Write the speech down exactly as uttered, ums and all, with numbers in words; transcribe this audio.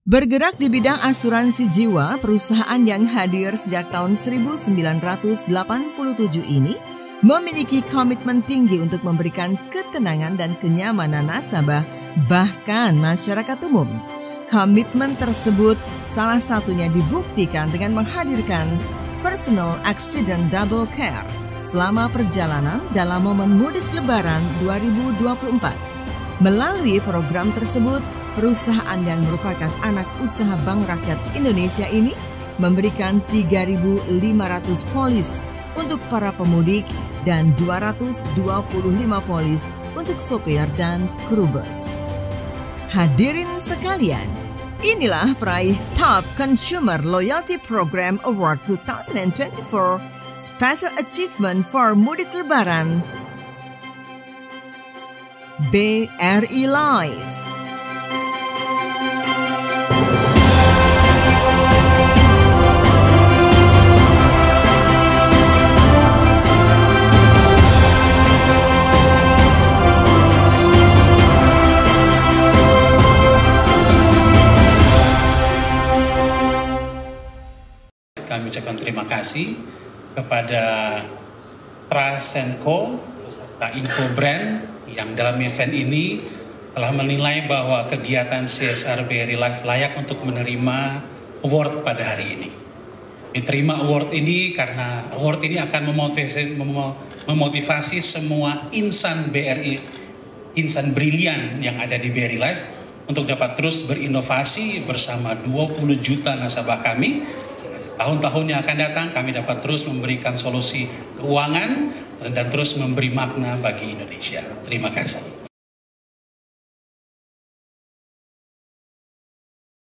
Bergerak di bidang asuransi jiwa, perusahaan yang hadir sejak tahun seribu sembilan ratus delapan puluh tujuh ini memiliki komitmen tinggi untuk memberikan ketenangan dan kenyamanan nasabah, bahkan masyarakat umum. Komitmen tersebut salah satunya dibuktikan dengan menghadirkan Personal Accident Double Care selama perjalanan dalam momen mudik Lebaran dua ribu dua puluh empat. Melalui program tersebut, perusahaan yang merupakan anak usaha Bank Rakyat Indonesia ini memberikan tiga ribu lima ratus polis untuk para pemudik dan dua ratus dua puluh lima polis untuk sopir dan kru bus. Hadirin sekalian, inilah peraih Top Consumer Loyalty Program Award dua ribu dua puluh empat Special Achievement for Mudik Lebaran B R I Life. Kami ucapkan terima kasih kepada Prasenko serta Info Brand yang dalam event ini telah menilai bahwa kegiatan C S R B R I Life layak untuk menerima award pada hari ini. Diterima award ini karena award ini akan memotivasi, memotivasi semua insan B R I, insan brilian yang ada di B R I Life untuk dapat terus berinovasi bersama dua puluh juta nasabah kami. Tahun-tahun yang akan datang kami dapat terus memberikan solusi keuangan dan terus memberi makna bagi Indonesia. Terima kasih.